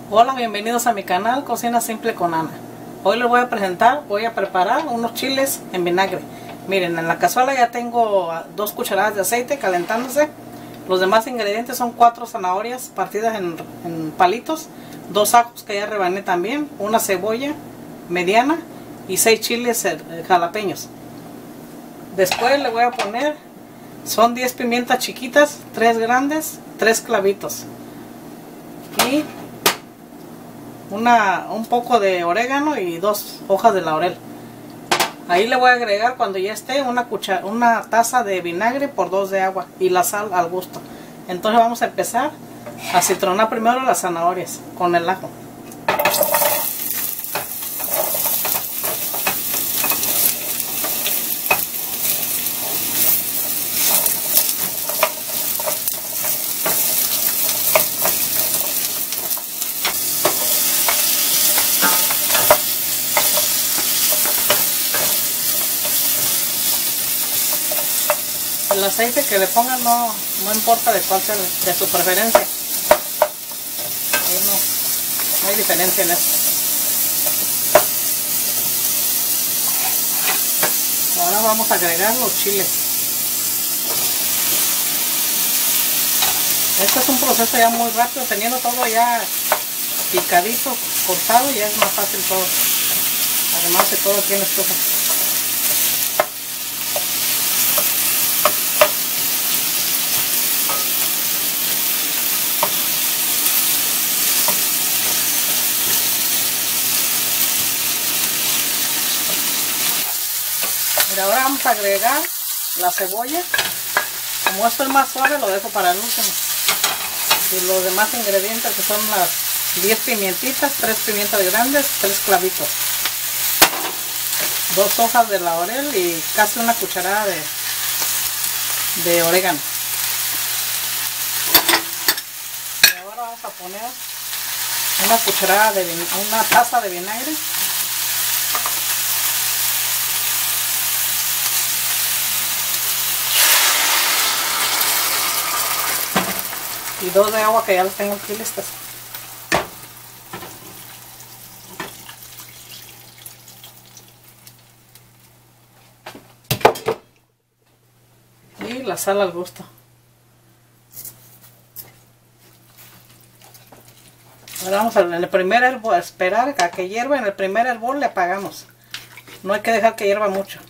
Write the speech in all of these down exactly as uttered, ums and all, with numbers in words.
Hola, bienvenidos a mi canal Cocina Simple con Ana. Hoy les voy a presentar, voy a preparar unos chiles en vinagre. Miren, en la cazuela ya tengo dos cucharadas de aceite calentándose. Los demás ingredientes son cuatro zanahorias partidas en, en palitos, dos ajos que ya rebané también, una cebolla mediana y seis chiles jalapeños. Después le voy a poner, son diez pimientas chiquitas, tres grandes, tres clavitos y Una, un poco de orégano y dos hojas de laurel. Ahí le voy a agregar cuando ya esté una, cuchara, una taza de vinagre por dos de agua y la sal al gusto. Entonces vamos a empezar a citronar primero las zanahorias con el ajo. El aceite que le pongan no, no importa de cuál sea, de su preferencia. Ahí no, no hay diferencia en eso. Ahora vamos a agregar los chiles. Este es un proceso ya muy rápido, teniendo todo ya picadito, cortado, ya es más fácil todo. Además de todo tiene estufa. Y ahora vamos a agregar la cebolla. Como esto es más suave, lo dejo para el último. Y los demás ingredientes, que son las diez pimientitas, tres pimientas grandes, tres clavitos, dos hojas de laurel y casi una cucharada de, de orégano. Y ahora vamos a poner una cucharada de una taza de vinagre. Y dos de agua que ya los tengo aquí listas. Y la sal al gusto. Ahora vamos a, en el primer hervor, a esperar a que hierva. En el primer hervor le apagamos. No hay que dejar que hierva mucho.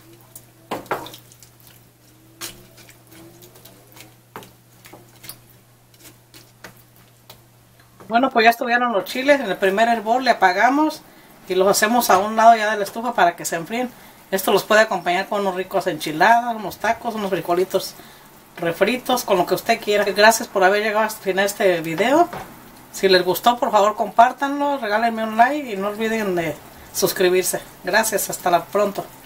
Bueno, pues ya estuvieron los chiles. En el primer hervor le apagamos y los hacemos a un lado ya de la estufa para que se enfríen. Esto los puede acompañar con unos ricos enchiladas, unos tacos, unos frijolitos refritos, con lo que usted quiera. Gracias por haber llegado hasta el final de este video. Si les gustó, por favor compártanlo, regálenme un like y no olviden de suscribirse. Gracias, hasta la pronto.